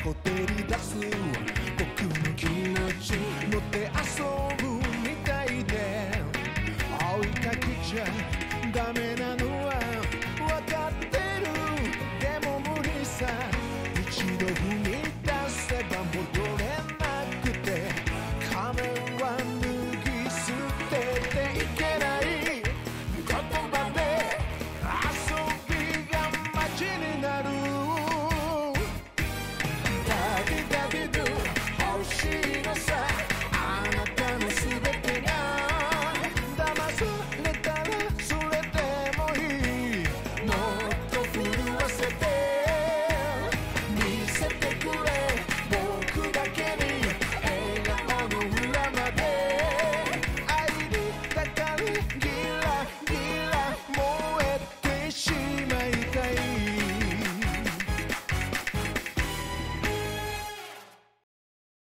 こてり出す僕の気持ち持って遊ぶみたいで追いかけちゃダメなのは分かってるでも無理さ一度踏み出せば戻れなくて仮面は脱ぎ捨てていけない言葉で遊びが街になるダディダディドゥ欲しいのさあなたの全てが騙され